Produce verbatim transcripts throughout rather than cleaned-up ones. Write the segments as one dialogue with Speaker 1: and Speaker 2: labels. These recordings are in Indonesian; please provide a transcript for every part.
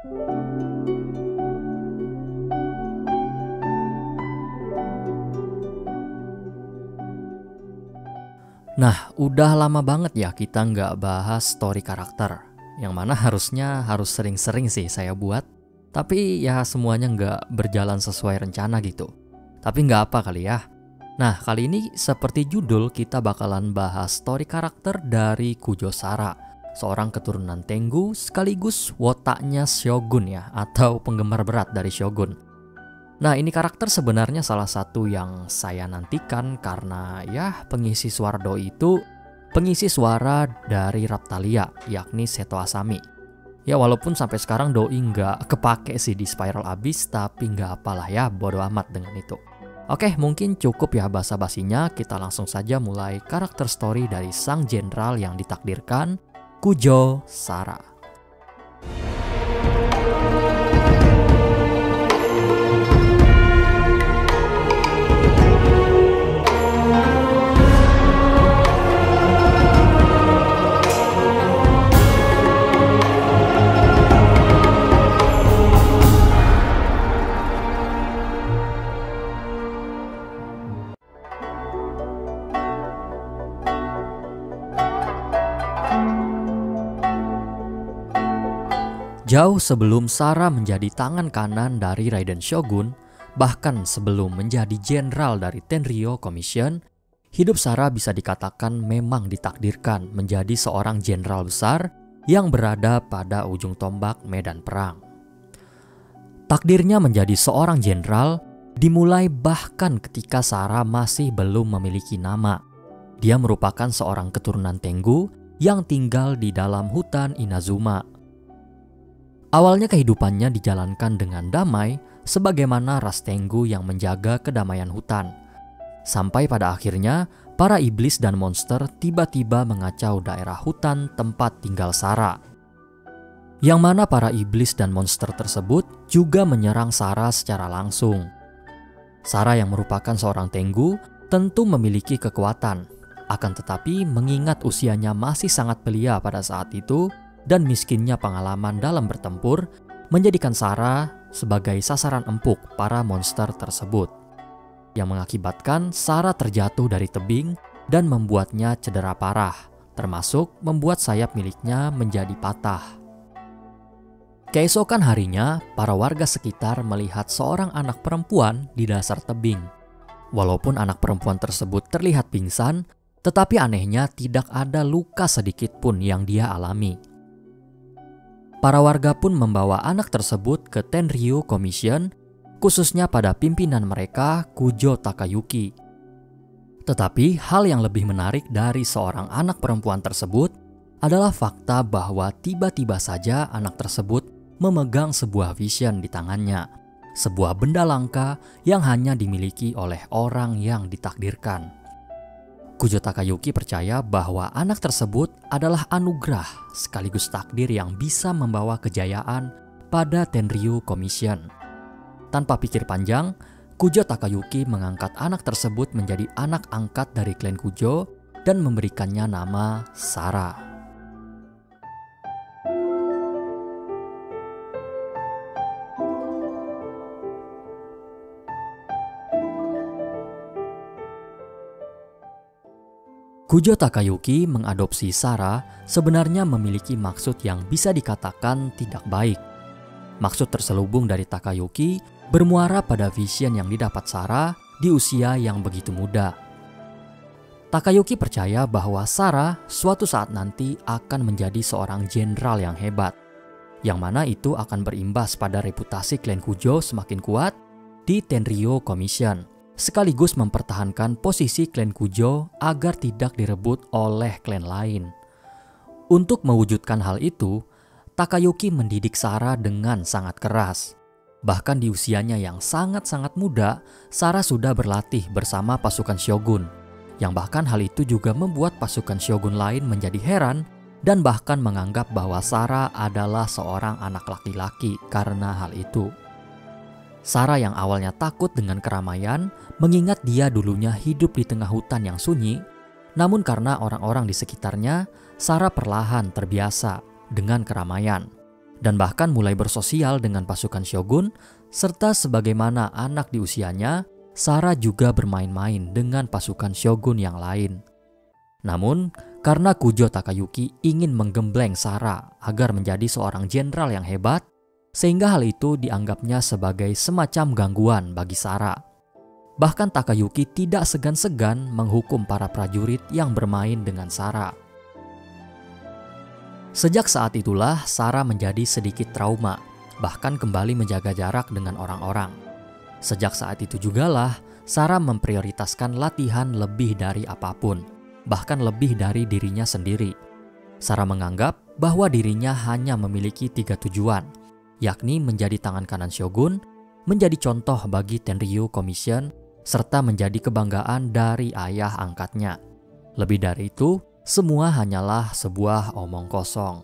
Speaker 1: Nah, udah lama banget ya kita nggak bahas story karakter. Yang mana harusnya harus sering-sering sih saya buat. Tapi ya semuanya nggak berjalan sesuai rencana gitu. Tapi nggak apa kali ya. Nah, kali ini seperti judul kita bakalan bahas story karakter dari Kujo Sara. Seorang keturunan Tengu sekaligus wotaknya Shogun ya. Atau penggemar berat dari Shogun. Nah, ini karakter sebenarnya salah satu yang saya nantikan karena ya pengisi suara doi itu pengisi suara dari Raptalia, yakni Seto Asami. Ya walaupun sampai sekarang doi nggak kepake sih di Spiral Abyss, tapi nggak apalah ya, bodo amat dengan itu. Oke, mungkin cukup ya basa-basinya, kita langsung saja mulai karakter story dari sang jenderal yang ditakdirkan, Kujo Sara. Jauh sebelum Sara menjadi tangan kanan dari Raiden Shogun, bahkan sebelum menjadi jenderal dari Tenryou Commission, hidup Sara bisa dikatakan memang ditakdirkan menjadi seorang jenderal besar yang berada pada ujung tombak medan perang. Takdirnya menjadi seorang jenderal dimulai bahkan ketika Sara masih belum memiliki nama. Dia merupakan seorang keturunan Tengu yang tinggal di dalam hutan Inazuma. Awalnya kehidupannya dijalankan dengan damai sebagaimana ras Tengu yang menjaga kedamaian hutan. Sampai pada akhirnya para iblis dan monster tiba-tiba mengacau daerah hutan tempat tinggal Sara. Yang mana para iblis dan monster tersebut juga menyerang Sara secara langsung. Sara yang merupakan seorang Tengu tentu memiliki kekuatan. Akan tetapi mengingat usianya masih sangat belia pada saat itu, dan miskinnya pengalaman dalam bertempur menjadikan Sara sebagai sasaran empuk para monster tersebut. Yang mengakibatkan Sara terjatuh dari tebing dan membuatnya cedera parah, termasuk membuat sayap miliknya menjadi patah. Keesokan harinya, para warga sekitar melihat seorang anak perempuan di dasar tebing. Walaupun anak perempuan tersebut terlihat pingsan, tetapi anehnya tidak ada luka sedikit pun yang dia alami. Para warga pun membawa anak tersebut ke Tenryou Commission, khususnya pada pimpinan mereka, Kujo Takayuki. Tetapi hal yang lebih menarik dari seorang anak perempuan tersebut adalah fakta bahwa tiba-tiba saja anak tersebut memegang sebuah vision di tangannya. Sebuah benda langka yang hanya dimiliki oleh orang yang ditakdirkan. Kujo Takayuki percaya bahwa anak tersebut adalah anugerah sekaligus takdir yang bisa membawa kejayaan pada Tenryou Commission. Tanpa pikir panjang, Kujo Takayuki mengangkat anak tersebut menjadi anak angkat dari klan Kujo dan memberikannya nama Sara. Kujo Takayuki mengadopsi Sara sebenarnya memiliki maksud yang bisa dikatakan tidak baik. Maksud terselubung dari Takayuki bermuara pada vision yang didapat Sara di usia yang begitu muda. Takayuki percaya bahwa Sara suatu saat nanti akan menjadi seorang jenderal yang hebat, yang mana itu akan berimbas pada reputasi klan Kujo semakin kuat di Tenryou Commission, sekaligus mempertahankan posisi klan Kujo agar tidak direbut oleh klan lain. Untuk mewujudkan hal itu, Takayuki mendidik Sara dengan sangat keras. Bahkan di usianya yang sangat-sangat muda, Sara sudah berlatih bersama pasukan Shogun, yang bahkan hal itu juga membuat pasukan Shogun lain menjadi heran dan bahkan menganggap bahwa Sara adalah seorang anak laki-laki karena hal itu. Sara yang awalnya takut dengan keramaian, mengingat dia dulunya hidup di tengah hutan yang sunyi, namun karena orang-orang di sekitarnya, Sara perlahan terbiasa dengan keramaian. dan bahkan mulai bersosial dengan pasukan shogun, serta sebagaimana anak di usianya, Sara juga bermain-main dengan pasukan shogun yang lain. Namun, karena Kujo Takayuki ingin menggembleng Sara agar menjadi seorang jenderal yang hebat, sehingga hal itu dianggapnya sebagai semacam gangguan bagi Sara. Bahkan Takayuki tidak segan-segan menghukum para prajurit yang bermain dengan Sara. Sejak saat itulah Sara menjadi sedikit trauma, bahkan kembali menjaga jarak dengan orang-orang. Sejak saat itu jugalah Sara memprioritaskan latihan lebih dari apapun, bahkan lebih dari dirinya sendiri. Sara menganggap bahwa dirinya hanya memiliki tiga tujuan, yakni menjadi tangan kanan shogun, menjadi contoh bagi Tenryu Commission, serta menjadi kebanggaan dari ayah angkatnya. Lebih dari itu, semua hanyalah sebuah omong kosong.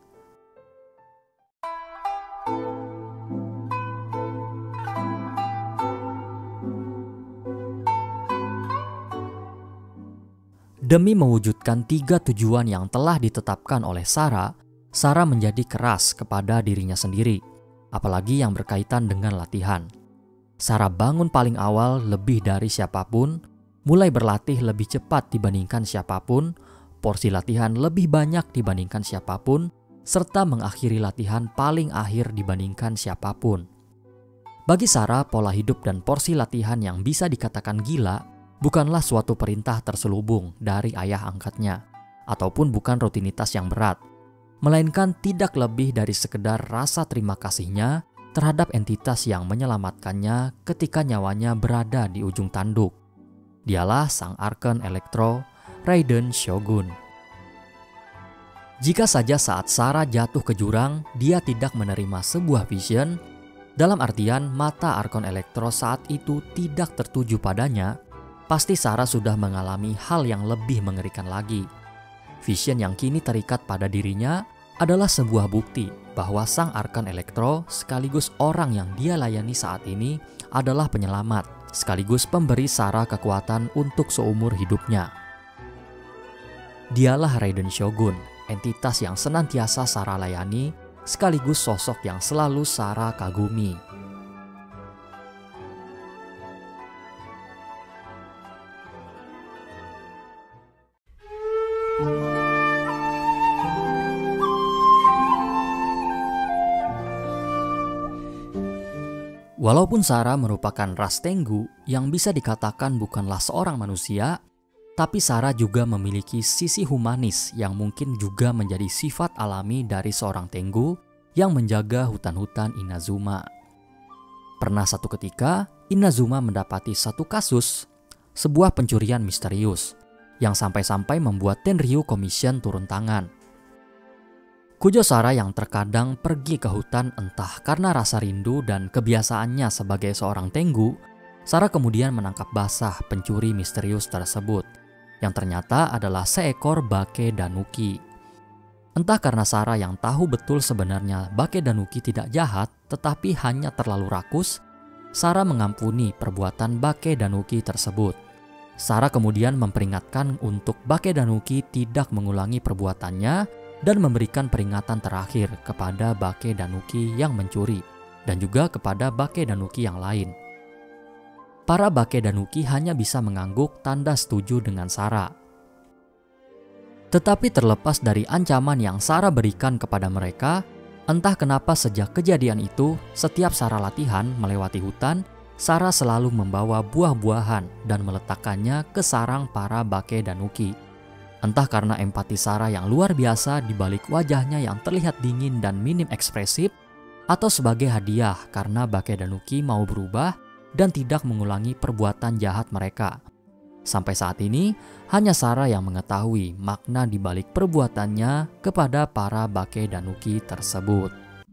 Speaker 1: Demi mewujudkan tiga tujuan yang telah ditetapkan oleh Sara, Sara menjadi keras kepada dirinya sendiri, apalagi yang berkaitan dengan latihan. Sara bangun paling awal lebih dari siapapun, mulai berlatih lebih cepat dibandingkan siapapun, porsi latihan lebih banyak dibandingkan siapapun, serta mengakhiri latihan paling akhir dibandingkan siapapun. Bagi Sara, pola hidup dan porsi latihan yang bisa dikatakan gila bukanlah suatu perintah terselubung dari ayah angkatnya, ataupun bukan rutinitas yang berat, melainkan tidak lebih dari sekedar rasa terima kasihnya terhadap entitas yang menyelamatkannya ketika nyawanya berada di ujung tanduk. Dialah sang Archon Electro, Raiden Shogun. Jika saja saat Sara jatuh ke jurang, dia tidak menerima sebuah vision, dalam artian mata Archon Electro saat itu tidak tertuju padanya, pasti Sara sudah mengalami hal yang lebih mengerikan lagi. Vision yang kini terikat pada dirinya adalah sebuah bukti bahwa sang Archon Electro sekaligus orang yang dia layani saat ini adalah penyelamat, sekaligus pemberi Sara kekuatan untuk seumur hidupnya. Dialah Raiden Shogun, entitas yang senantiasa Sara layani, sekaligus sosok yang selalu Sara kagumi. Walaupun Sara merupakan ras Tengu yang bisa dikatakan bukanlah seorang manusia, tapi Sara juga memiliki sisi humanis yang mungkin juga menjadi sifat alami dari seorang Tengu yang menjaga hutan-hutan Inazuma. Pernah satu ketika, Inazuma mendapati satu kasus, sebuah pencurian misterius, yang sampai-sampai membuat Tenryu Commission turun tangan. Kujo Sara yang terkadang pergi ke hutan entah karena rasa rindu dan kebiasaannya sebagai seorang Tengu, Sara kemudian menangkap basah pencuri misterius tersebut, yang ternyata adalah seekor bake danuki. Entah karena Sara yang tahu betul sebenarnya bake danuki tidak jahat, tetapi hanya terlalu rakus, Sara mengampuni perbuatan bake danuki tersebut. Sara kemudian memperingatkan untuk bake danuki tidak mengulangi perbuatannya, dan memberikan peringatan terakhir kepada bake danuki yang mencuri dan juga kepada bake danuki yang lain. Para bake danuki hanya bisa mengangguk tanda setuju dengan Sara. Tetapi terlepas dari ancaman yang Sara berikan kepada mereka, entah kenapa sejak kejadian itu, setiap Sara latihan melewati hutan, Sara selalu membawa buah-buahan dan meletakkannya ke sarang para bake danuki. Entah karena empati Sara yang luar biasa di balik wajahnya yang terlihat dingin dan minim ekspresif, atau sebagai hadiah karena bake danuki mau berubah dan tidak mengulangi perbuatan jahat mereka. Sampai saat ini, hanya Sara yang mengetahui makna di balik perbuatannya kepada para bake danuki tersebut.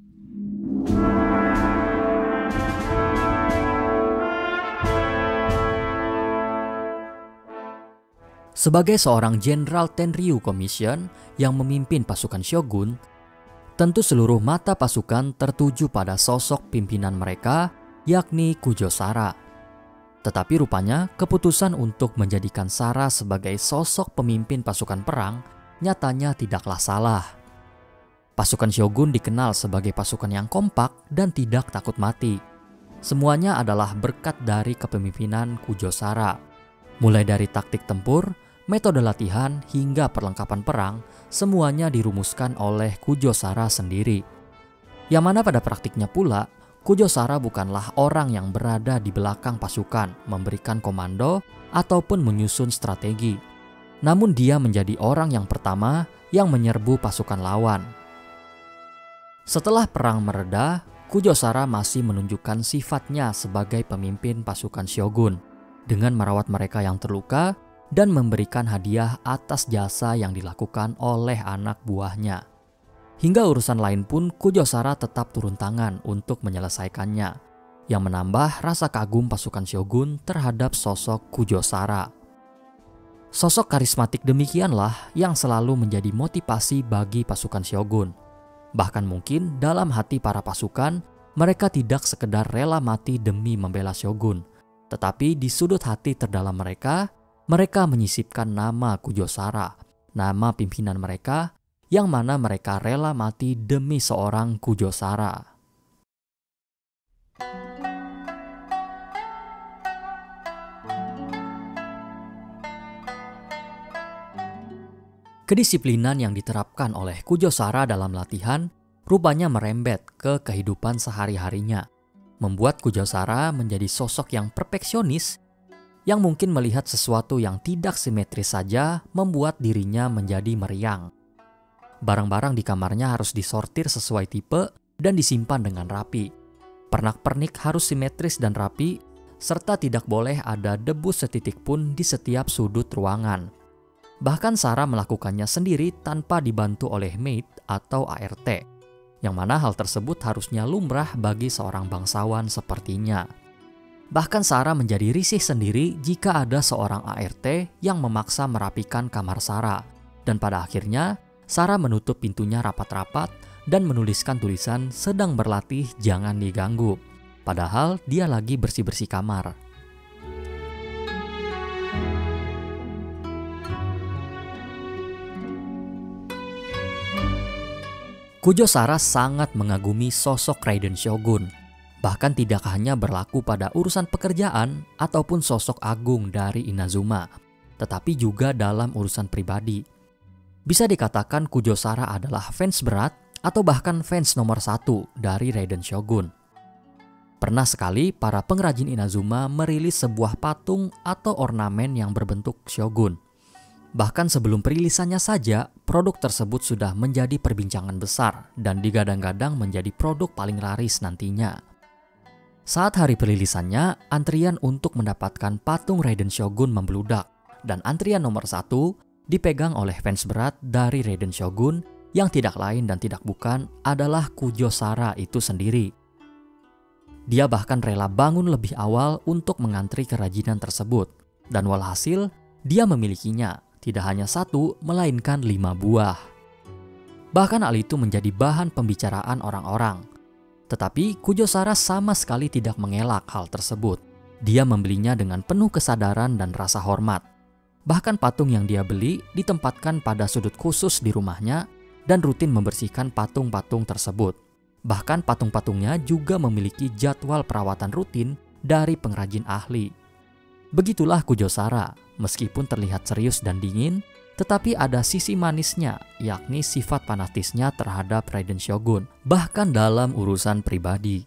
Speaker 1: Sebagai seorang Jenderal Tenryu Commission yang memimpin pasukan Shogun, tentu seluruh mata pasukan tertuju pada sosok pimpinan mereka, yakni Kujo Sara. Tetapi rupanya keputusan untuk menjadikan Sara sebagai sosok pemimpin pasukan perang nyatanya tidaklah salah. Pasukan shogun dikenal sebagai pasukan yang kompak dan tidak takut mati. Semuanya adalah berkat dari kepemimpinan Kujosara. Mulai dari taktik tempur, metode latihan, hingga perlengkapan perang, semuanya dirumuskan oleh Kujosara sendiri. Yang mana pada praktiknya pula, Kujosara bukanlah orang yang berada di belakang pasukan, memberikan komando, ataupun menyusun strategi. Namun dia menjadi orang yang pertama yang menyerbu pasukan lawan. Setelah perang mereda, Kujosara masih menunjukkan sifatnya sebagai pemimpin pasukan shogun dengan merawat mereka yang terluka dan memberikan hadiah atas jasa yang dilakukan oleh anak buahnya. Hingga urusan lain pun Kujosara tetap turun tangan untuk menyelesaikannya, yang menambah rasa kagum pasukan shogun terhadap sosok Kujosara. Sosok karismatik demikianlah yang selalu menjadi motivasi bagi pasukan shogun. Bahkan mungkin dalam hati para pasukan, mereka tidak sekedar rela mati demi membela shogun, tetapi di sudut hati terdalam mereka, mereka menyisipkan nama Kujosara, nama pimpinan mereka, yang mana mereka rela mati demi seorang Kujosara. Kedisiplinan yang diterapkan oleh Kujosara dalam latihan rupanya merembet ke kehidupan sehari-harinya, membuat Kujosara menjadi sosok yang perfeksionis yang mungkin melihat sesuatu yang tidak simetris saja membuat dirinya menjadi meriang. Barang-barang di kamarnya harus disortir sesuai tipe dan disimpan dengan rapi. Pernak-pernik harus simetris dan rapi, serta tidak boleh ada debu setitik pun di setiap sudut ruangan. Bahkan Sarah melakukannya sendiri tanpa dibantu oleh maid atau A R T, yang mana hal tersebut harusnya lumrah bagi seorang bangsawan sepertinya. Bahkan Sarah menjadi risih sendiri jika ada seorang A R T yang memaksa merapikan kamar Sarah, dan pada akhirnya Sarah menutup pintunya rapat-rapat dan menuliskan tulisan sedang berlatih jangan diganggu, padahal dia lagi bersih-bersih kamar. Kujosara sangat mengagumi sosok Raiden Shogun, bahkan tidak hanya berlaku pada urusan pekerjaan ataupun sosok agung dari Inazuma, tetapi juga dalam urusan pribadi. Bisa dikatakan Kujosara adalah fans berat atau bahkan fans nomor satu dari Raiden Shogun. Pernah sekali para pengrajin Inazuma merilis sebuah patung atau ornamen yang berbentuk Shogun. Bahkan sebelum perilisannya saja, produk tersebut sudah menjadi perbincangan besar dan digadang-gadang menjadi produk paling laris nantinya. Saat hari perilisannya, antrian untuk mendapatkan patung Raiden Shogun membludak, dan antrian nomor satu dipegang oleh fans berat dari Raiden Shogun yang tidak lain dan tidak bukan adalah Kujosara itu sendiri. Dia bahkan rela bangun lebih awal untuk mengantri kerajinan tersebut, dan walhasil dia memilikinya. Tidak hanya satu, melainkan lima buah. Bahkan hal itu menjadi bahan pembicaraan orang-orang. Tetapi Kujosara sama sekali tidak mengelak hal tersebut. Dia membelinya dengan penuh kesadaran dan rasa hormat. Bahkan patung yang dia beli ditempatkan pada sudut khusus di rumahnya dan rutin membersihkan patung-patung tersebut. Bahkan patung-patungnya juga memiliki jadwal perawatan rutin dari pengrajin ahli. Begitulah Kujosara, meskipun terlihat serius dan dingin, tetapi ada sisi manisnya, yakni sifat fanatisnya terhadap Raiden Shogun, bahkan dalam urusan pribadi.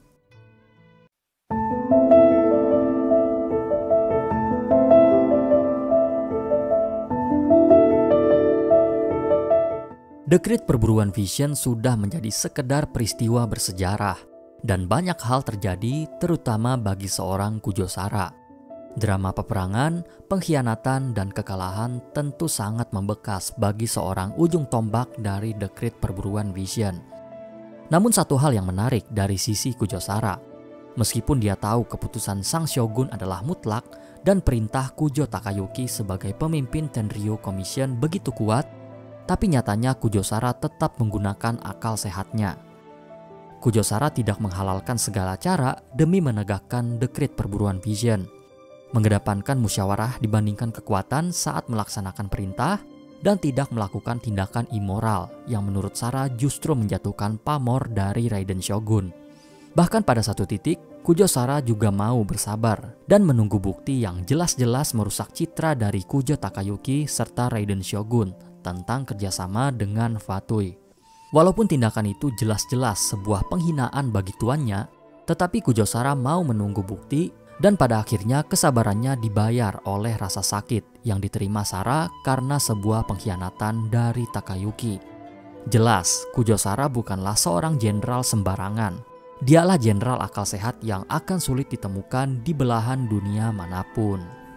Speaker 1: Dekrit perburuan Vision sudah menjadi sekedar peristiwa bersejarah, dan banyak hal terjadi terutama bagi seorang Kujosara. Drama peperangan, pengkhianatan, dan kekalahan tentu sangat membekas bagi seorang ujung tombak dari dekrit perburuan Vision. Namun satu hal yang menarik dari sisi Kujosara, meskipun dia tahu keputusan sang shogun adalah mutlak dan perintah Kujo Takayuki sebagai pemimpin Tenryou Commission begitu kuat, tapi nyatanya Kujosara tetap menggunakan akal sehatnya. Kujosara tidak menghalalkan segala cara demi menegakkan dekrit perburuan Vision, mengedepankan musyawarah dibandingkan kekuatan saat melaksanakan perintah, dan tidak melakukan tindakan immoral yang menurut Sarah justru menjatuhkan pamor dari Raiden Shogun. Bahkan pada satu titik, Kujo Sara juga mau bersabar dan menunggu bukti yang jelas-jelas merusak citra dari Kujo Takayuki serta Raiden Shogun tentang kerjasama dengan Fatui. Walaupun tindakan itu jelas-jelas sebuah penghinaan bagi tuannya, tetapi Kujo Sara mau menunggu bukti dan pada akhirnya kesabarannya dibayar oleh rasa sakit yang diterima Sara karena sebuah pengkhianatan dari Takayuki. Jelas, Kujo Sara bukanlah seorang jenderal sembarangan. Dialah jenderal akal sehat yang akan sulit ditemukan di belahan dunia manapun.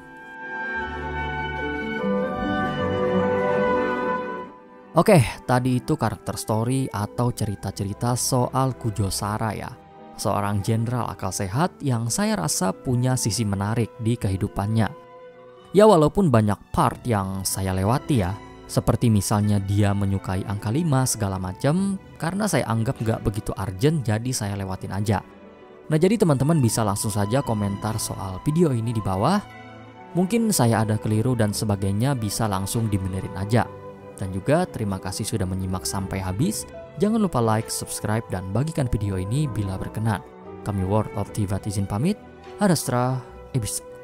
Speaker 1: Oke, tadi itu karakter story atau cerita-cerita soal Kujo Sara ya. Seorang jenderal akal sehat yang saya rasa punya sisi menarik di kehidupannya. Ya walaupun banyak part yang saya lewati ya, seperti misalnya dia menyukai angka lima segala macam, karena saya anggap gak begitu urgent jadi saya lewatin aja. Nah jadi teman-teman bisa langsung saja komentar soal video ini di bawah. Mungkin saya ada keliru dan sebagainya bisa langsung dibenerin aja. Dan juga terima kasih sudah menyimak sampai habis. Jangan lupa like, subscribe, dan bagikan video ini bila berkenan. Kami World of Tivat izin pamit. Ada Astra, Ebis.